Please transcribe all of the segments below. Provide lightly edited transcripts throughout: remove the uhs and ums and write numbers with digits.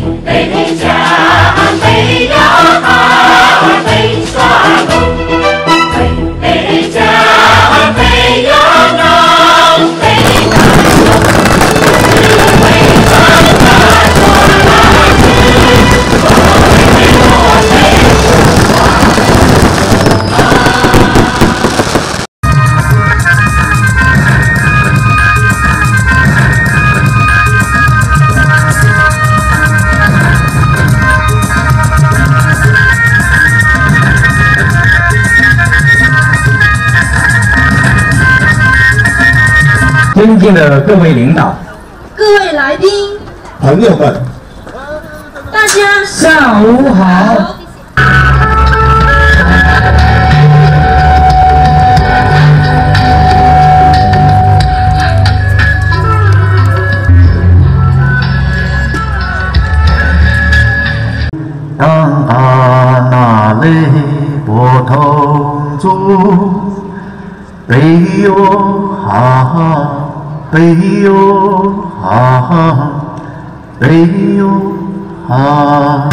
北家北呀哈，北耍龙，北家北呀龙，北大龙，北大大抓拉子，我北尊敬的各位领导、 各位来宾、 朋友们， 大家下午好。当阿那雷波头足，北哟哈，北哟哈，北哟哈。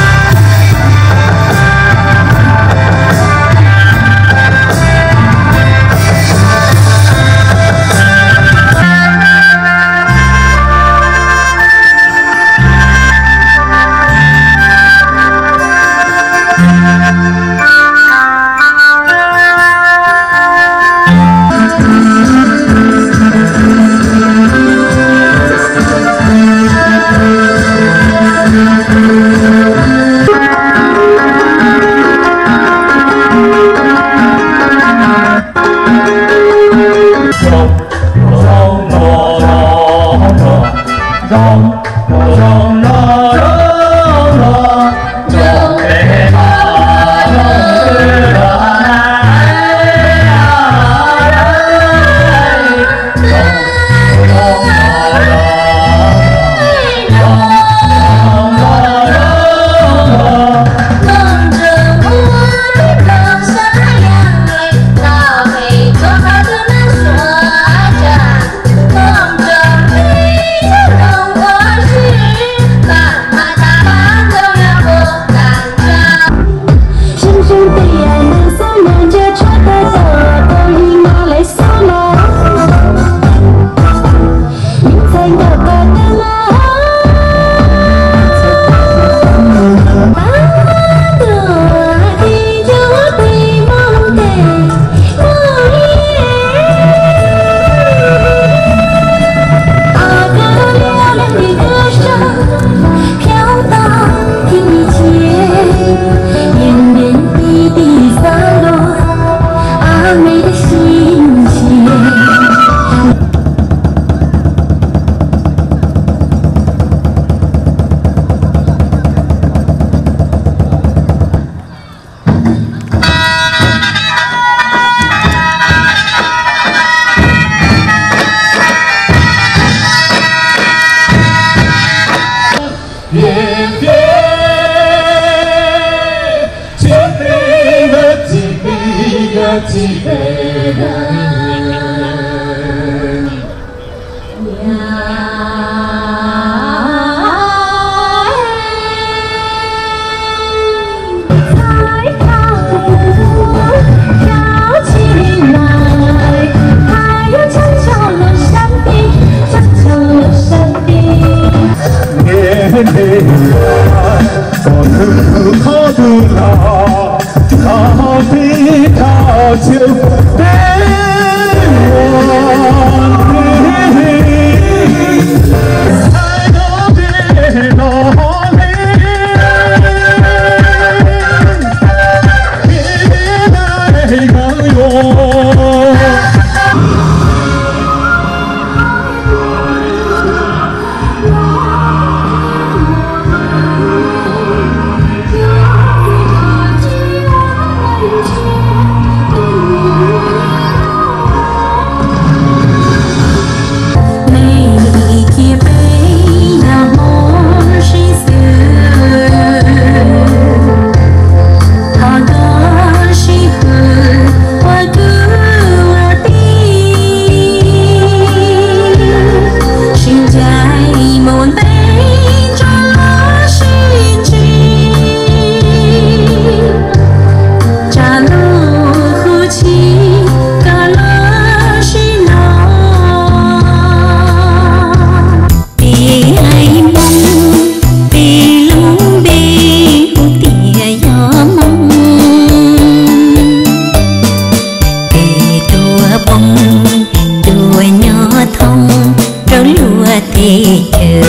thì chờ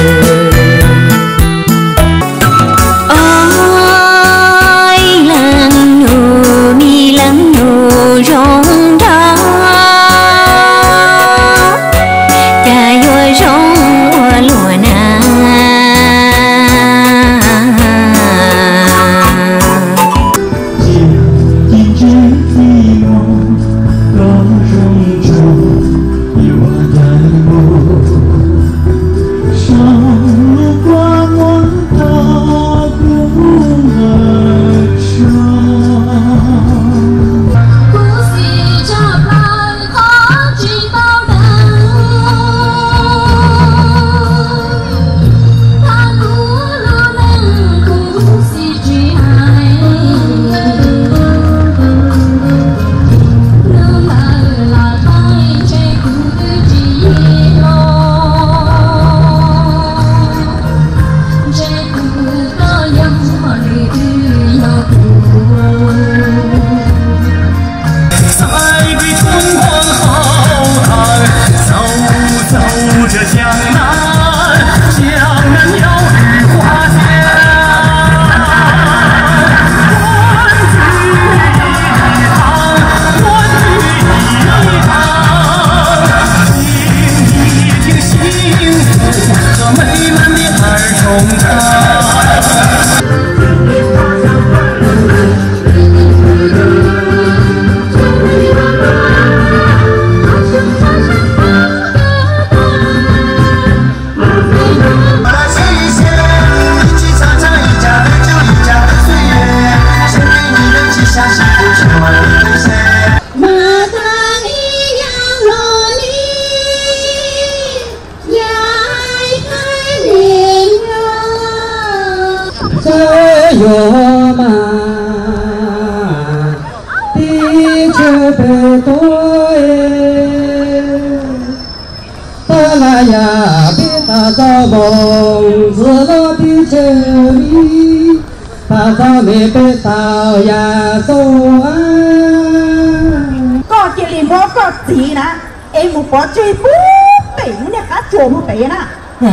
ôi lăng nô mi lăng nô rong ra cha yo rong lùa na có chỉ liền có gì nè em một bỏ chơi bú tỉnh nè cá chùa một tí nè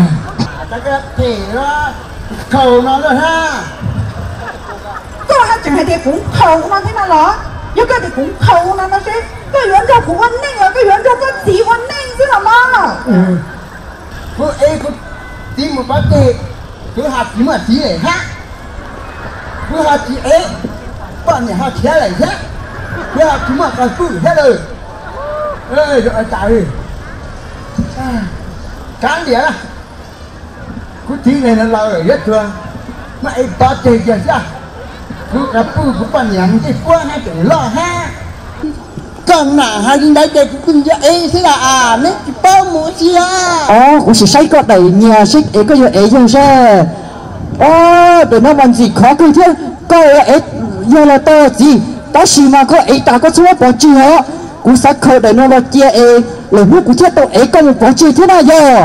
cái thì nó khẩu nó rồi ha có hát chẳng hay thì cũng khẩu nó thế nào đó nhưng cái thì cũng khẩu nó sẽ cái yuan cho cũng ăn ninh rồi cái yuan cho cái gì ăn ninh chứ là mà cô ấy cô tìm một bát tê cứ hạt chỉ mà tí này ha cứ hạt chỉ ấy bọn này hạt thế này thế cứ hạt chỉ mà cái phụ thế rồi ơi rồi trời cán đĩa là cứ tí này nó lo rồi rất thường mà ấy bát tê kìa sao cứ cái phụ của bọn nhà cái quan hay phải lo ha còn là hai đứa đấy cũng kinh doanh ấy thế là à nên chỉ bao mỗi gì à cũng chỉ say có đầy nhà xích ấy có giờ ấy dùng xe để nó làm gì khó cứ thế có ấy giờ là to gì đó xí mà có ấy ta có số bỏ chi hả cũng sẽ khâu để nó là chia ấy là hút cũng chết tao ấy có một bỏ chi thế nào giờ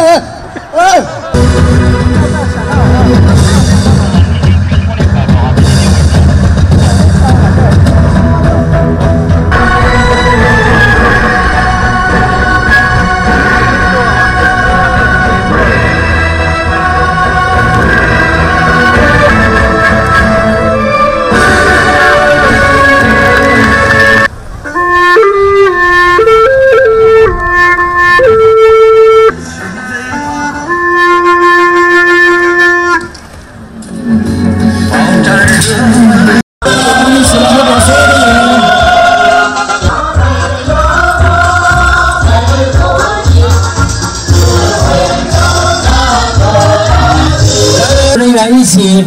一起，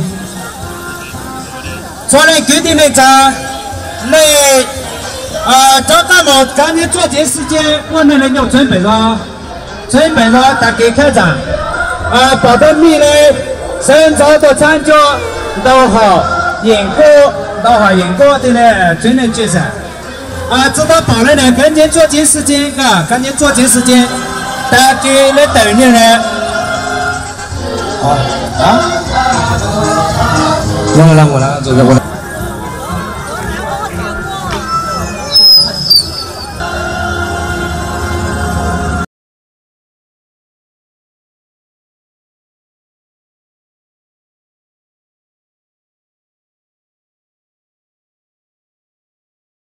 昨天决定的在找到了，赶紧抓紧时间，我们人要准备了，大家开展，保证你的身材的参加都好，演歌的呢，全能决赛，知道保人呢，赶紧抓紧时间，赶紧抓紧时间，大家来等你呢，我来，我来，